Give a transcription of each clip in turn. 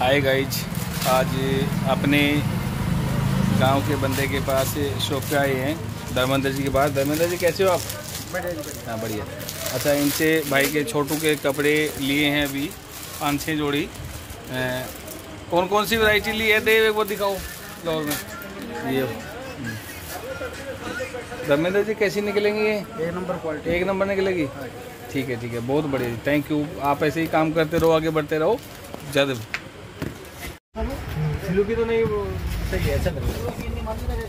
Hi guys, आज अपने गांव के बंदे के पास शॉप पे आए हैं, धर्मेंद्र जी के पास। धर्मेंद्र जी कैसे हो आप? बढ़िया। हाँ बढ़िया। अच्छा, इनसे भाई के छोटू के कपड़े लिए हैं अभी 5-6 जोड़ी। कौन कौन सी वैरायटी ली है देव, एक बार दिखाओ लाहौर में। ये धर्मेंद्र जी कैसी निकलेंगी ये? एक नंबर क्वालिटी, एक नंबर निकलेगी। ठीक है ठीक है, बहुत बढ़िया, थैंक यू। आप ऐसे ही काम करते रहो, आगे बढ़ते रहो। ज़्यादा की तो नहीं, वो सही है, अच्छा लग रहा है।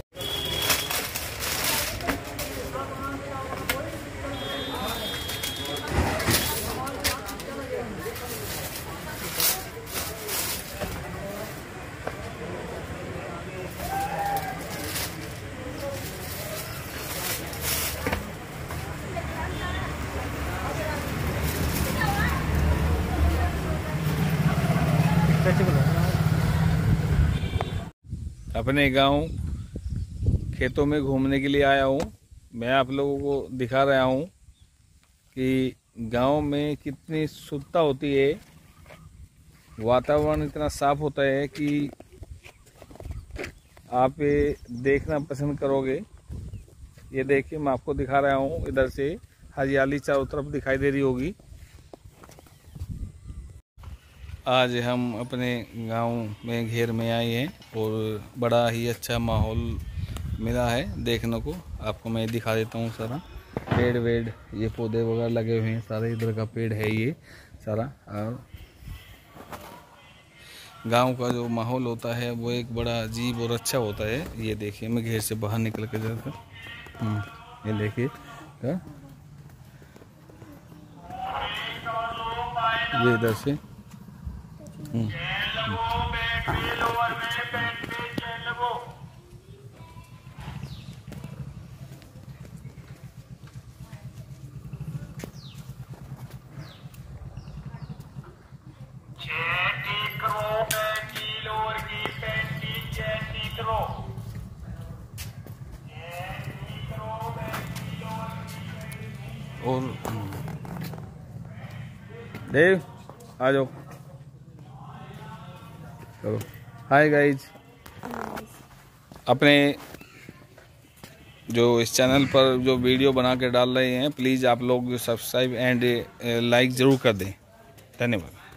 अपने गांव खेतों में घूमने के लिए आया हूं। मैं आप लोगों को दिखा रहा हूं कि गांव में कितनी शुद्धता होती है, वातावरण इतना साफ होता है कि आप ये देखना पसंद करोगे। ये देखिए, मैं आपको दिखा रहा हूं, इधर से हरियाली चारों तरफ दिखाई दे रही होगी। आज हम अपने गांव में घेर में आए हैं और बड़ा ही अच्छा माहौल मिला है देखने को। आपको मैं दिखा देता हूँ सारा पेड़ वेड़, ये पौधे वगैरह लगे हुए हैं सारे, इधर का पेड़ है ये सारा। और गांव का जो माहौल होता है वो एक बड़ा अजीब और अच्छा होता है। ये देखिए, मैं घेर से बाहर निकल के जाकर ये देखिए, ये इधर से और देव आ जाओ, चलो। हाय गाइज, अपने जो इस चैनल पर जो वीडियो बना के डाल रहे हैं, प्लीज़ आप लोग सब्सक्राइब एंड लाइक ज़रूर कर दें। धन्यवाद।